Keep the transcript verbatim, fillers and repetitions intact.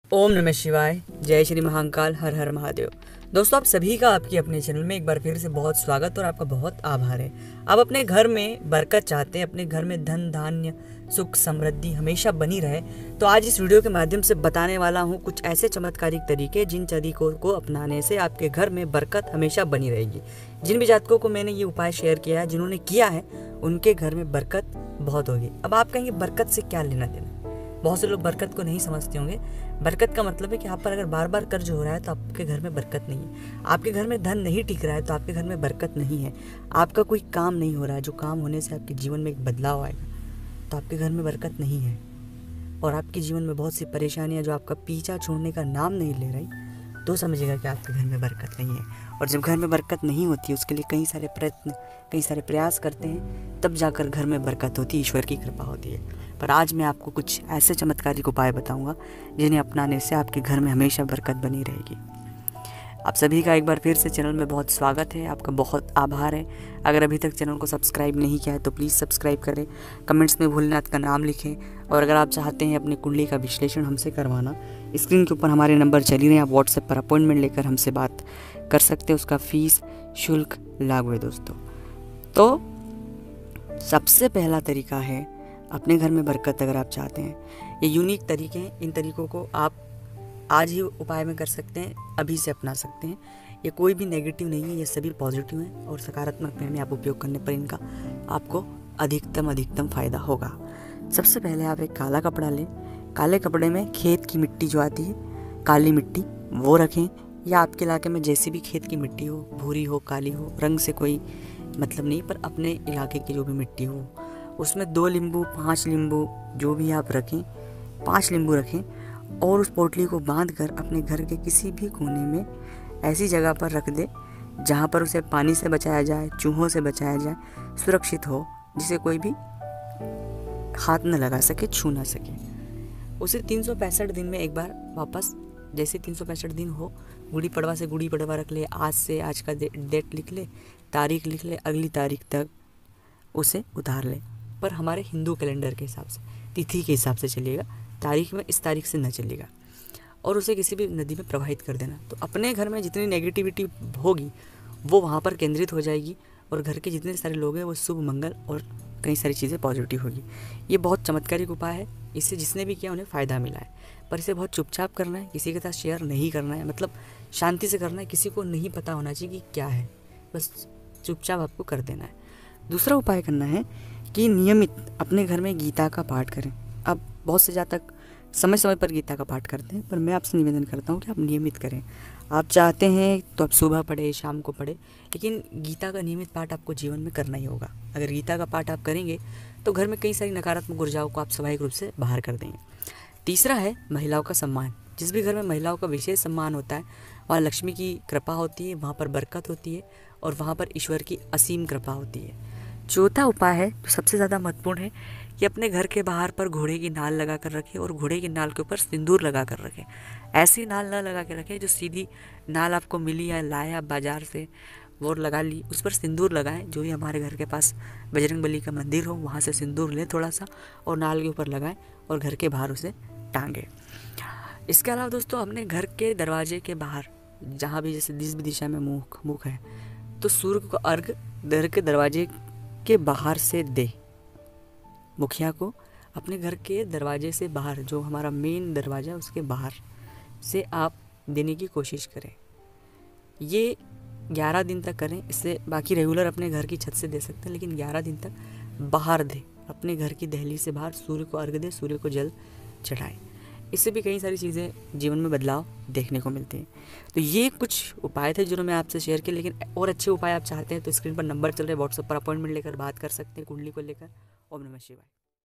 ओम नमः शिवाय। जय श्री महाकाल। हर हर महादेव। दोस्तों, आप सभी का आपकी अपने चैनल में एक बार फिर से बहुत स्वागत और आपका बहुत आभार है। आप अपने घर में बरकत चाहते हैं, अपने घर में धन धान्य सुख समृद्धि हमेशा बनी रहे, तो आज इस वीडियो के माध्यम से बताने वाला हूँ कुछ ऐसे चमत्कारिक तरीके जिन तरीकों को अपनाने से आपके घर में बरकत हमेशा बनी रहेगी। जिन भी जातकों को मैंने ये उपाय शेयर किया है, जिन्होंने किया है, उनके घर में बरकत बहुत होगी। अब आप कहेंगे बरकत से क्या लेना देना। बहुत से लोग बरकत को नहीं समझते होंगे। बरकत का मतलब है कि आप पर अगर बार बार कर्ज हो रहा है तो आपके घर में बरकत नहीं है। आपके घर में धन नहीं टिक रहा है तो आपके घर में बरकत नहीं है। आपका कोई काम नहीं हो रहा है, जो काम होने से आपके जीवन में एक बदलाव आएगा, तो आपके घर में बरकत नहीं है। और आपके जीवन में बहुत सी परेशानियां जो आपका पीछा छोड़ने का नाम नहीं ले रही, तो समझिएगा कि आपके घर में बरकत नहीं है। और जब घर में बरकत नहीं होती, उसके लिए कई सारे प्रयत्न कई सारे प्रयास करते हैं, तब जाकर घर में बरकत होती है, ईश्वर की कृपा होती है। पर आज मैं आपको कुछ ऐसे चमत्कारिक उपाय बताऊंगा जिन्हें अपनाने से आपके घर में हमेशा बरकत बनी रहेगी। आप सभी का एक बार फिर से चैनल में बहुत स्वागत है, आपका बहुत आभार है। अगर अभी तक चैनल को सब्सक्राइब नहीं किया है तो प्लीज़ सब्सक्राइब करें, कमेंट्स में भोलेनाथ का नाम लिखें। और अगर आप चाहते हैं अपनी कुंडली का विश्लेषण हमसे करवाना, स्क्रीन के ऊपर हमारे नंबर चल ही रहे हैं, आप व्हाट्सएप पर अपॉइंटमेंट लेकर हमसे बात कर सकते हैं। उसका फीस शुल्क लागू है दोस्तों। तो सबसे पहला तरीका है, अपने घर में बरकत अगर आप चाहते हैं, ये यूनिक तरीके हैं। इन तरीकों को आप आज ही उपाय में कर सकते हैं, अभी से अपना सकते हैं। ये कोई भी नेगेटिव नहीं है, ये सभी पॉजिटिव हैं और सकारात्मक वे में आप उपयोग करने पर इनका आपको अधिकतम अधिकतम फ़ायदा होगा। सबसे पहले आप एक काला कपड़ा लें। काले कपड़े में खेत की मिट्टी जो आती है, काली मिट्टी, वो रखें। या आपके इलाके में जैसी भी खेत की मिट्टी हो, भूरी हो, काली हो, रंग से कोई मतलब नहीं, पर अपने इलाके की जो भी मिट्टी हो, उसमें दो नींबू, पाँच नींबू, जो भी आप रखें, पाँच नींबू रखें और उस पोटली को बांध कर अपने घर के किसी भी कोने में ऐसी जगह पर रख दे जहाँ पर उसे पानी से बचाया जाए, चूहों से बचाया जाए, सुरक्षित हो, जिसे कोई भी हाथ न लगा सके, छू ना सके। उसे तीन सौ पैंसठ दिन में एक बार वापस, जैसे तीन सौ पैंसठ दिन हो, गुड़ी पड़वा से गुड़ी पड़वा रख ले, आज से आज का डेट लिख ले, तारीख लिख ले, अगली तारीख तक उसे उतार ले। पर हमारे हिंदू कैलेंडर के हिसाब से, तिथि के हिसाब से चलिएगा, तारीख में इस तारीख से न चलिएगा। और उसे किसी भी नदी में प्रवाहित कर देना। तो अपने घर में जितनी नेगेटिविटी होगी वो वहाँ पर केंद्रित हो जाएगी और घर के जितने सारे लोग हैं वो शुभ मंगल और कई सारी चीज़ें पॉजिटिव होगी। ये बहुत चमत्कारिक उपाय है, इससे जिसने भी किया उन्हें फ़ायदा मिला है। पर इसे बहुत चुपचाप करना है, किसी के साथ शेयर नहीं करना है, मतलब शांति से करना है, किसी को नहीं पता होना चाहिए कि क्या है, बस चुपचाप आपको कर देना है। दूसरा उपाय करना है कि नियमित अपने घर में गीता का पाठ करें। अब बहुत से जातक समय समय पर गीता का पाठ करते हैं, पर मैं आपसे निवेदन करता हूँ कि आप नियमित करें। आप चाहते हैं तो आप सुबह पढ़े, शाम को पढ़े, लेकिन गीता का नियमित पाठ आपको जीवन में करना ही होगा। अगर गीता का पाठ आप करेंगे तो घर में कई सारी नकारात्मक ऊर्जाओं को आप स्वाभाविक रूप से बाहर कर देंगे। तीसरा है महिलाओं का सम्मान। जिस भी घर में महिलाओं का विशेष सम्मान होता है, वहाँ लक्ष्मी की कृपा होती है, वहाँ पर बरकत होती है और वहाँ पर ईश्वर की असीम कृपा होती है। चौथा उपाय है, जो सबसे ज़्यादा महत्वपूर्ण है, कि अपने घर के बाहर पर घोड़े की नाल लगा कर रखें और घोड़े की नाल के ऊपर सिंदूर लगा कर रखें। ऐसी नाल ना लगा के रखें जो सीधी नाल आपको मिली या लाया बाजार से, वो लगा ली, उस पर सिंदूर लगाएं। जो ही हमारे घर के पास बजरंगबली का मंदिर हो, वहाँ से सिंदूर लें थोड़ा सा और नाल के ऊपर लगाएं और घर के बाहर उसे टांगें। इसके अलावा दोस्तों, अपने घर के दरवाजे के बाहर, जहाँ भी जैसे जिस भी दिशा में मुख मुख है, तो सूर्य को अर्घ घर के दरवाजे के बाहर से दे। मुखिया को अपने घर के दरवाजे से बाहर, जो हमारा मेन दरवाज़ा, उसके बाहर से आप देने की कोशिश करें। ये ग्यारह दिन तक करें। इससे बाकी रेगुलर अपने घर की छत से दे सकते हैं, लेकिन ग्यारह दिन तक बाहर दे, अपने घर की दहली से बाहर सूर्य को अर्घ दे, सूर्य को जल चढ़ाए। इससे भी कई सारी चीज़ें जीवन में बदलाव देखने को मिलते हैं। तो ये कुछ उपाय थे जो मैं आपसे शेयर किए, लेकिन और अच्छे उपाय आप चाहते हैं तो स्क्रीन पर नंबर चल रहे हैं, व्हाट्सएप पर अपॉइंटमेंट लेकर बात कर सकते हैं कुंडली को लेकर। ओम नमः शिवाय।